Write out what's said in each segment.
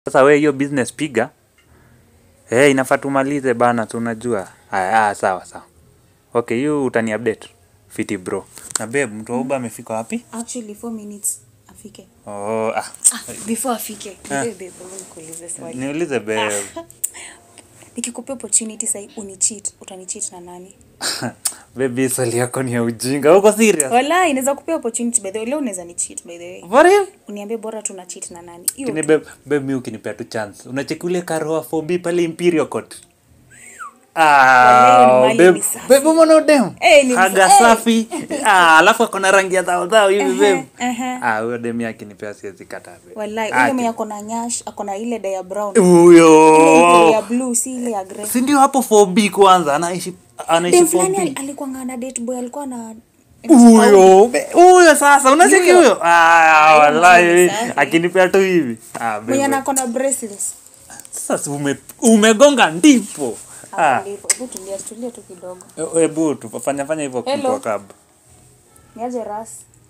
Sasa wewe hiyo business piga. Inafaa tumalize bana, tunajua. Sawa. Okay, you utani update. Fiti bro. Na babe, mtu wa Uber amefika wapi? Actually 4 minutes afike. Before afike. Babe, nikuulize swali. Niulize babe. Nikikupea opportunity sasa unicheat, utanicheat na nani? Baby, swali yako ni ya ujinga. Uko serious? Wala inaweza kupea opportunity by the way. Leo unaweza ni cheat by the way. For real? Uniambie bora tuna cheat na nani? Hiyo. Kini babe mimi ukinipea tu chance. Unacheki ule Karoa 4B pale Imperial Court. Babe mbona udem? Haga safi. Alafu akona rangi ya dhao hivi babe. Huyo dem yake nipea siwezi kata babe. Wallahi ile mimi akona nyash, akona ile dye brown. Huyo. Ile ya blue, si ile ya grey. Si ndio hapo 4B kwanza anaishi 4B. Alikuwa na date boy, alikuwa na huyo sasa unacheki huyo. Wallahi akinipea tu hivi. Babe. Mwenye akona bracelets. Sasa umegonga ndipo. Hebu tulia tu kidogo. Hebu tufanya hivyo kwa cab. Niaje ras.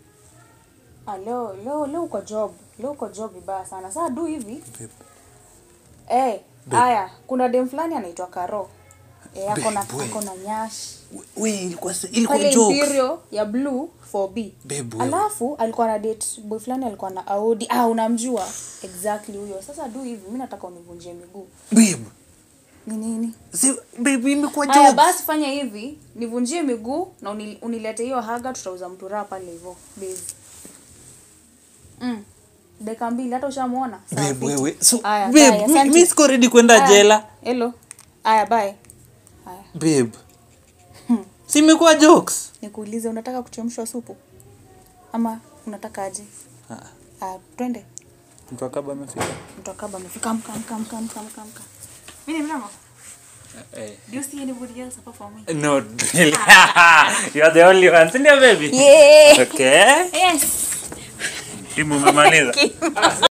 Leo uko job. Leo uko job vibaya sana. Sasa do hivi. Haya, kuna dem fulani anaitwa Karo. Akona nyash. Ilikuwa joke. joke. Ya blue 4B. Alafu alikuwa na date boy fulani alikuwa na Audi. Unamjua exactly huyo. Sasa do hivi, mimi nataka univunjie miguu. Babe. Ni nini? Baby imekuwa joke. Basi fanya hivi, nivunjie miguu na unilete hiyo haga, tutauza mtura pale hivyo. Base. Dakika 2 hata ushamuona. Babe wewe. Babe, mimi siko ready kwenda jela. Hello. Bye. Babe. Si imekuwa jokes. Nikuulize, unataka kuchemshwa supu? Ama unataka aje? Twende. Mtu akaba amefika. Amka. Mimi mama. Do you see anybody else apart from me? No, really. You are the only one. Sindio baby? Yeah. Okay. Yes. Timu umemaliza.